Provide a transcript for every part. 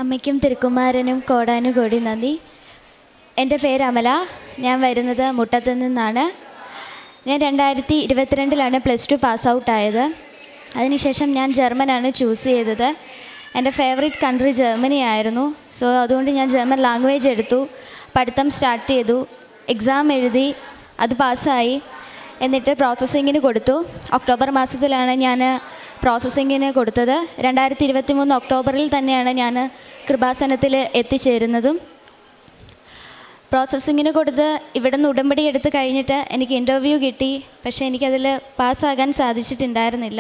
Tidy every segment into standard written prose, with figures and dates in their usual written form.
അമ്മയ്ക്കും തിരുക്കുമാരനും കോടാനുകോടി നന്ദി. എൻ്റെ പേര് അമല. ഞാൻ വരുന്നത് മുട്ടത്ത് നിന്നാണ്. ഞാൻ 2022 +2 പാസ് ഔട്ടായത്. അതിനുശേഷം ഞാൻ ജർമ്മനാണ് ചൂസ് ചെയ്തത്. എൻ്റെ ഫേവറേറ്റ് കൺട്രി ജർമ്മനി ആയിരുന്നു. സോ അതുകൊണ്ട് ഞാൻ ജർമ്മൻ ലാംഗ്വേജ് എടുത്തു, പഠിത്തം സ്റ്റാർട്ട് ചെയ്തു, എക്സാം എഴുതി, അത് പാസ്സായി. എന്നിട്ട് പ്രോസസ്സിങ്ങിന് കൊടുത്തു. ഒക്ടോബർ മാസത്തിലാണ് ഞാൻ പ്രോസസ്സിങ്ങിന് കൊടുത്തത്. 2023 ഒക്ടോബറിൽ തന്നെയാണ് ഞാൻ കൃപാസനത്തിൽ എത്തിച്ചേരുന്നതും. പ്രോസസ്സിങ്ങിന് കൊടുത്ത് ഇവിടെ നിന്ന് ഉടമ്പടി എടുത്ത് കഴിഞ്ഞിട്ട് എനിക്ക് ഇൻ്റർവ്യൂ കിട്ടി. പക്ഷേ എനിക്കതിൽ പാസ്സാകാൻ സാധിച്ചിട്ടുണ്ടായിരുന്നില്ല.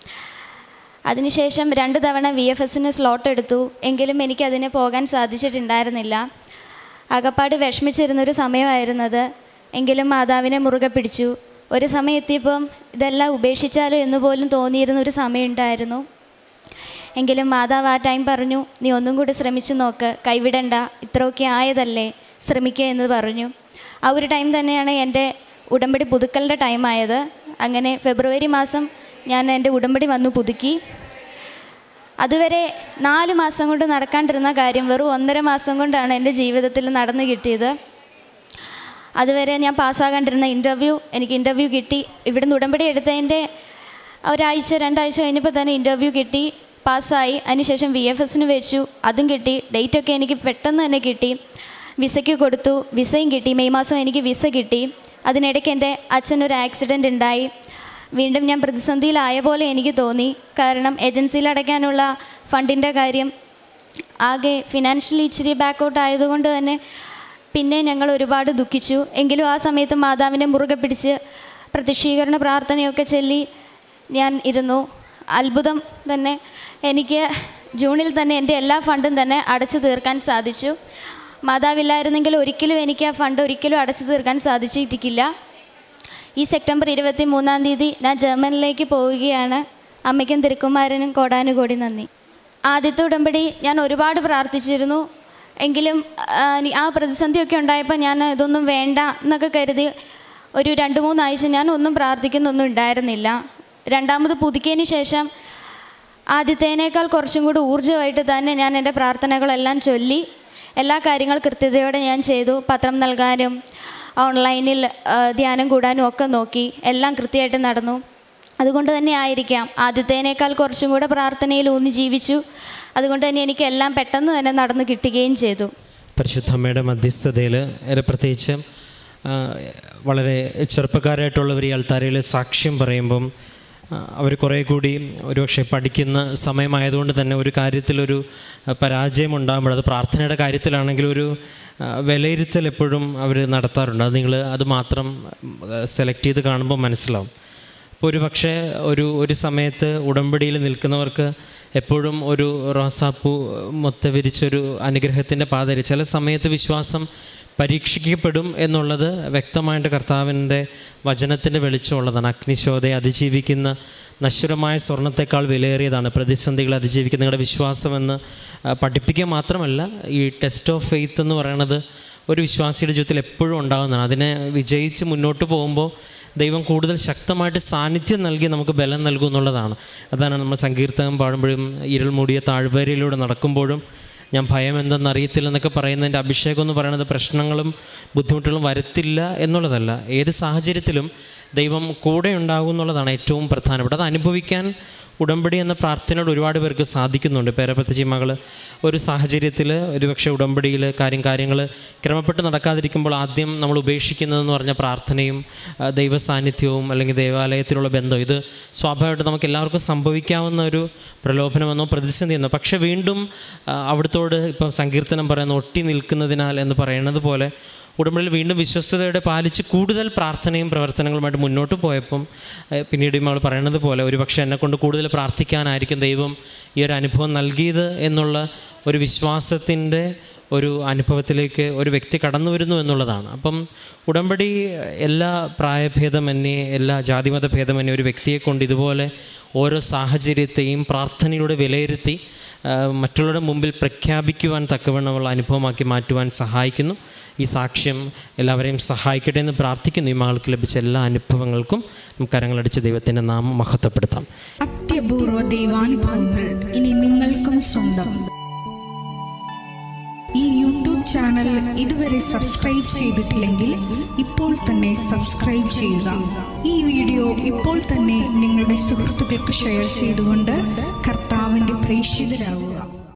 അതിനുശേഷം 2 തവണ VFSന് സ്ലോട്ട് എടുത്തു. എങ്കിലും എനിക്കതിന് പോകാൻ സാധിച്ചിട്ടുണ്ടായിരുന്നില്ല. ആകപ്പാട് വിഷമിച്ചിരുന്നൊരു സമയമായിരുന്നത്. എങ്കിലും മാതാവിനെ മുറുകെ പിടിച്ചു. ഒരു സമയം എത്തിയപ്പം ഇതെല്ലാം ഉപേക്ഷിച്ചാലോ എന്ന് പോലും തോന്നിയിരുന്നൊരു സമയമുണ്ടായിരുന്നു. എങ്കിലും മാതാവ് ആ ടൈം പറഞ്ഞു, നീ ഒന്നും കൂടി ശ്രമിച്ചു നോക്ക്, കൈവിടണ്ട, ഇത്രയൊക്കെ ആയതല്ലേ, ശ്രമിക്കുക എന്ന് പറഞ്ഞു. ആ ഒരു ടൈം തന്നെയാണ് എൻ്റെ ഉടമ്പടി പുതുക്കലിൻ്റെ ടൈമായത്. അങ്ങനെ ഫെബ്രുവരി മാസം ഞാൻ എൻ്റെ ഉടമ്പടി വന്നു പുതുക്കി. അതുവരെ 4 മാസം കൊണ്ട് നടക്കാണ്ടിരുന്ന കാര്യം വെറും 1.5 മാസം കൊണ്ടാണ് എൻ്റെ ജീവിതത്തിൽ നടന്നു കിട്ടിയത്. അതുവരെ ഞാൻ പാസ്സാകാണ്ടിരുന്ന എനിക്ക് ഇൻ്റർവ്യൂ കിട്ടി. ഇവിടുന്ന് ഉടമ്പടി എടുത്തതിൻ്റെ ഒരാഴ്ച 2 ആഴ്ച കഴിഞ്ഞപ്പോൾ തന്നെ ഇൻ്റർവ്യൂ കിട്ടി, പാസ്സായി. അതിനുശേഷം VFSന് വെച്ചു, അതും കിട്ടി. ഡേറ്റൊക്കെ എനിക്ക് പെട്ടെന്ന് തന്നെ കിട്ടി. വിസയ്ക്ക് കൊടുത്തു, വിസയും കിട്ടി. മെയ് മാസം എനിക്ക് വിസ കിട്ടി. അതിനിടയ്ക്ക് എൻ്റെ അച്ഛനൊരു ആക്സിഡൻ്റ് ഉണ്ടായി. വീണ്ടും ഞാൻ പ്രതിസന്ധിയിലായ പോലെ എനിക്ക് തോന്നി. കാരണം ഏജൻസിയിൽ അടയ്ക്കാനുള്ള ഫണ്ടിൻ്റെ കാര്യം ആകെ ഫിനാൻഷ്യലി ഇച്ചിരി ബാക്കൗട്ട് ആയതുകൊണ്ട് തന്നെ പിന്നെ ഞങ്ങൾ ഒരുപാട് ദുഃഖിച്ചു. എങ്കിലും ആ സമയത്ത് മാതാവിനെ മുറുകെ പിടിച്ച് പ്രതിഷ്ഠീകരണ പ്രാർത്ഥനയൊക്കെ ചൊല്ലി ഞാൻ ഇരുന്നു. അത്ഭുതം തന്നെ, എനിക്ക് ജൂണിൽ തന്നെ എൻ്റെ എല്ലാ ഫണ്ടും തന്നെ അടച്ചു തീർക്കാൻ സാധിച്ചു. മാതാവില്ലായിരുന്നെങ്കിൽ ഒരിക്കലും എനിക്ക് ആ ഫണ്ട് ഒരിക്കലും അടച്ചു തീർക്കാൻ സാധിച്ചിട്ടില്ല. ഈ സെപ്റ്റംബർ 23 ഞാൻ ജർമ്മനിലേക്ക് പോവുകയാണ്. അമ്മയ്ക്കും തിരുക്കുമാരനും കോടാനുകോടി നന്ദി. ആദ്യത്തെ ഉടമ്പടി ഞാൻ ഒരുപാട് പ്രാർത്ഥിച്ചിരുന്നു. എങ്കിലും ആ പ്രതിസന്ധിയൊക്കെ ഉണ്ടായപ്പോൾ ഞാൻ ഇതൊന്നും വേണ്ട എന്നൊക്കെ കരുതി ഒരു 2-3 ആഴ്ച ഞാൻ ഒന്നും പ്രാർത്ഥിക്കുന്നൊന്നും ഉണ്ടായിരുന്നില്ല. രണ്ടാമത് പുതുക്കിയതിന് ശേഷം ആദ്യത്തേനേക്കാൾ കുറച്ചും കൂടി ഊർജ്ജമായിട്ട് തന്നെ ഞാൻ എൻ്റെ പ്രാർത്ഥനകളെല്ലാം ചൊല്ലി എല്ലാ കാര്യങ്ങൾ കൃത്യതയോടെ ഞാൻ ചെയ്തു. പത്രം നൽകാനും ഓൺലൈനിൽ ധ്യാനം കൂടാനും ഒക്കെ നോക്കി. എല്ലാം കൃത്യമായിട്ട് നടന്നു. അതുകൊണ്ട് തന്നെ ആയിരിക്കാം ആദ്യത്തേനേക്കാൾ കുറച്ചും കൂടെ പ്രാർത്ഥനയിൽ ഊന്നി ജീവിച്ചു. അതുകൊണ്ട് തന്നെ എനിക്ക് എല്ലാം പെട്ടെന്ന് തന്നെ നടന്ന് കിട്ടുകയും ചെയ്തു. പരിശുദ്ധമ്മയുടെ മധ്യസ്ഥതയിൽ പ്രത്യേകിച്ച് വളരെ ചെറുപ്പക്കാരായിട്ടുള്ളവർ ഈ അൾത്താരയിൽ സാക്ഷ്യം പറയുമ്പം അവർ കുറേ കൂടി ഒരുപക്ഷെ പഠിക്കുന്ന സമയമായതുകൊണ്ട് തന്നെ ഒരു കാര്യത്തിലൊരു പരാജയം ഉണ്ടാകുമ്പോൾ, അത് പ്രാർത്ഥനയുടെ കാര്യത്തിലാണെങ്കിൽ ഒരു വിലയിരുത്തൽ എപ്പോഴും അവർ നടത്താറുണ്ട്. അത് നിങ്ങൾ അത് മാത്രം സെലക്ട് ചെയ്ത് കാണുമ്പോൾ മനസ്സിലാവും. ഇപ്പോൾ ഒരു പക്ഷേ ഒരു സമയത്ത് ഉടമ്പടിയിൽ നിൽക്കുന്നവർക്ക് എപ്പോഴും ഒരു റോസാപ്പൂ മൊത്ത വിരിച്ചൊരു അനുഗ്രഹത്തിൻ്റെ പാതയിൽ ചില സമയത്ത് വിശ്വാസം പരീക്ഷിക്കപ്പെടും എന്നുള്ളത് വ്യക്തമായിട്ട് കർത്താവിൻ്റെ വചനത്തിൻ്റെ വെളിച്ചമുള്ളതാണ്. അഗ്നിശോധയെ അതിജീവിക്കുന്ന നശ്വരമായ സ്വർണ്ണത്തെക്കാൾ വിലയേറിയതാണ് പ്രതിസന്ധികൾ അതിജീവിക്കുന്ന നിങ്ങളുടെ വിശ്വാസമെന്ന് പഠിപ്പിക്കുക മാത്രമല്ല, ഈ ടെസ്റ്റ് ഓഫ് ഫെയ്ത്ത് എന്ന് പറയുന്നത് ഒരു വിശ്വാസിയുടെ ജീവിതത്തിൽ എപ്പോഴും ഉണ്ടാകുന്നതാണ്. അതിനെ വിജയിച്ച് മുന്നോട്ട് പോകുമ്പോൾ ദൈവം കൂടുതൽ ശക്തമായിട്ട് സാന്നിധ്യം നൽകി നമുക്ക് ബലം നൽകും എന്നുള്ളതാണ്. അതാണ് നമ്മൾ സങ്കീർത്തനം പാടുമ്പോഴും ഇരുൾ മൂടിയ താഴ്വരയിലൂടെ നടക്കുമ്പോഴും ഞാൻ ഭയം എന്തെന്നറിയത്തില്ലെന്നൊക്കെ പറയുന്നതിൻ്റെ അഭിഷേകം എന്ന് പറയുന്നത് പ്രശ്നങ്ങളും ബുദ്ധിമുട്ടുകളും വരുത്തില്ല എന്നുള്ളതല്ല, ഏത് സാഹചര്യത്തിലും ദൈവം കൂടെ ഉണ്ടാകും എന്നുള്ളതാണ് ഏറ്റവും പ്രധാനപ്പെട്ടത്. അത് അനുഭവിക്കാൻ ഉടമ്പടി എന്ന പ്രാർത്ഥനയോട് ഒരുപാട് പേർക്ക് സാധിക്കുന്നുണ്ട്. പേരപ്പത്തച്ചി മകൾ ഒരു സാഹചര്യത്തിൽ ഒരുപക്ഷെ ഉടമ്പടിയിൽ കാര്യങ്ങൾ ക്രമപ്പെട്ട് നടക്കാതിരിക്കുമ്പോൾ ആദ്യം നമ്മൾ ഉപേക്ഷിക്കുന്നതെന്ന് പറഞ്ഞ പ്രാർത്ഥനയും ദൈവ സാന്നിധ്യവും അല്ലെങ്കിൽ ദേവാലയത്തിലുള്ള ബന്ധം, ഇത് സ്വാഭാവികമായിട്ട് നമുക്ക് എല്ലാവർക്കും സംഭവിക്കാവുന്ന ഒരു പ്രലോഭനമെന്നോ പ്രതിസന്ധിയെന്നോ. പക്ഷേ വീണ്ടും അവിടുത്തോട് ഇപ്പം സങ്കീർത്തനം പറയുന്ന ഒട്ടി നിൽക്കുന്നതിനാൽ എന്ന് പറയുന്നത് പോലെ ഉടമ്പടിയിൽ വീണ്ടും വിശ്വസ്തയോടെ പാലിച്ച് കൂടുതൽ പ്രാർത്ഥനയും പ്രവർത്തനങ്ങളുമായിട്ട് മുന്നോട്ട് പോയപ്പം പിന്നീട് നമ്മൾ പറയുന്നത് പോലെ ഒരുപക്ഷെ എന്നെക്കൊണ്ട് കൂടുതൽ പ്രാർത്ഥിക്കാനായിരിക്കും ദൈവം ഈ ഒരു അനുഭവം നൽകിയത് എന്നുള്ള ഒരു വിശ്വാസത്തിൻ്റെ ഒരു അനുഭവത്തിലേക്ക് ഒരു വ്യക്തി കടന്നു വരുന്നു എന്നുള്ളതാണ്. അപ്പം ഉടമ്പടി എല്ലാ പ്രായഭേദമന്യേ എല്ലാ ജാതിമത ഭേദമന്യേ ഒരു വ്യക്തിയെ കൊണ്ട് ഇതുപോലെ ഓരോ സാഹചര്യത്തെയും പ്രാർത്ഥനയിലൂടെ വിലയിരുത്തി മറ്റുള്ളവരുടെ മുമ്പിൽ പ്രഖ്യാപിക്കുവാൻ തക്കവണ്ണമുള്ള അനുഭവമാക്കി മാറ്റുവാൻ സഹായിക്കുന്നു. ഈ സാക്ഷ്യം എല്ലാവരെയും സഹായിക്കട്ടെ എന്ന് പ്രാർത്ഥിക്കുന്നു. ഈ മകൾക്ക് ലഭിച്ച എല്ലാ അനുഭവങ്ങൾക്കും നമുക്ക് കരങ്ങളടിച്ച് ദൈവത്തിൻ്റെ നാമം മഹത്വപ്പെടുത്താം. അത്യപൂർവ ദൈവാനുഭവങ്ങൾ ഇനി നിങ്ങൾക്കും സ്വന്തം. ചാനൽ ഇതുവരെ സബ്സ്ക്രൈബ് ചെയ്തിട്ടില്ലെങ്കിൽ ഇപ്പോൾ തന്നെ സബ്സ്ക്രൈബ് ചെയ്യുക. ഈ വീഡിയോ ഇപ്പോൾ തന്നെ നിങ്ങളുടെ സുഹൃത്തുക്കൾക്ക് ഷെയർ ചെയ്തുകൊണ്ട് കർത്താവിൻ്റെ പ്രേക്ഷിതരാകുക.